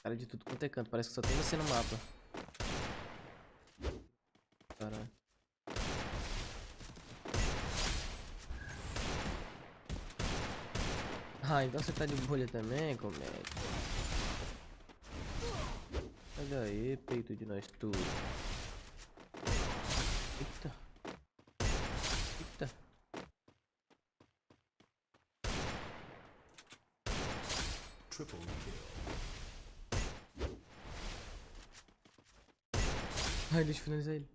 Cara de tudo quanto é canto. Parece que só tem você no mapa. Caralho. Ah, então você tá de bolha também, comédia. Olha aí, peito de nós tudo. Eita. Eita. Triple kill. Ai, deixa eu finalizar ele.